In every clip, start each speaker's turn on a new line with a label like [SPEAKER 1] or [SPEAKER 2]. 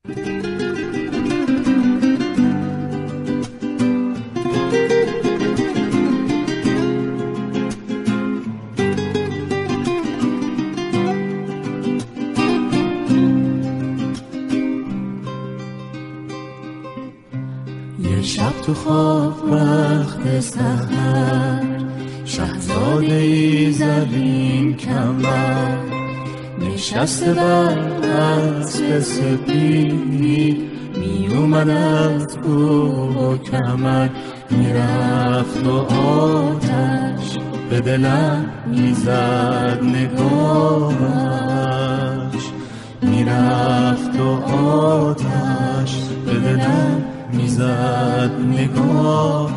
[SPEAKER 1] یه شب تو خواب وقت سحر، شهزاده ای زرین کمر نشسته بر اسب سپید، می اومد از کوه و کمر، میرفت و آتش به دلم میزد نگاهش، میرفت و آتش به دلم میزد نگاهش.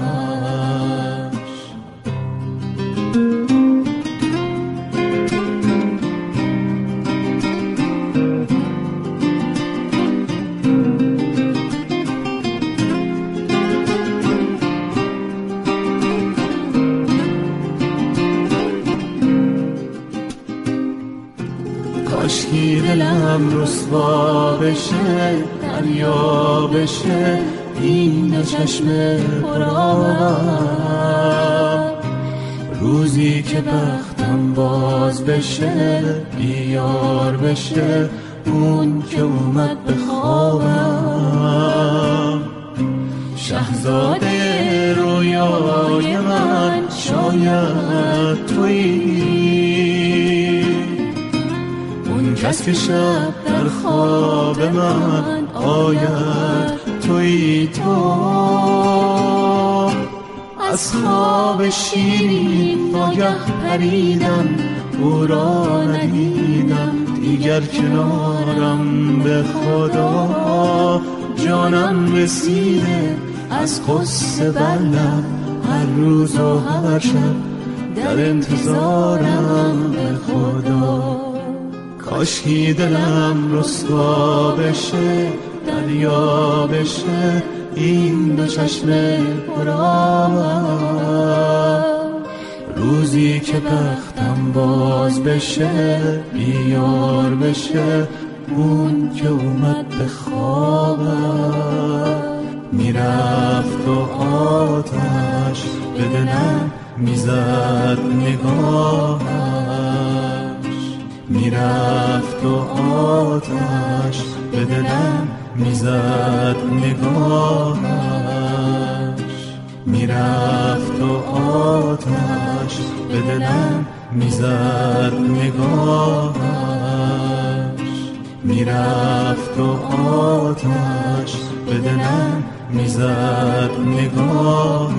[SPEAKER 1] کاشکی دلم رسوا بشه، دریا بشه این چشم پرآب، روزی که بختم باز بشه، بیار بشه اون که اومد به خوابم. شهزاده رویای من شاید تویی، اون کس که شب در خواب من آید تویی. تو از خواب شیرین ناگه پریدم، او را ندیدم دیگر کنارم، به خدا جانم رسیده از قصه بلم، هر روز و هر شب در انتظارم، به خدا کاشکی دلم رسوا بشه، دریا بشه این دو چشم پرآب، روزی که بختم باز بشه، بیار بشه اون که اومد به خوابم. میرفت و آتش به دلم میزد نگاهش، میرفت و آتش به دلم میزد نگاهش، میرفت و آتش به دلم میزد نگاهش، میرفت و آتش به دلم میزد نگاهش.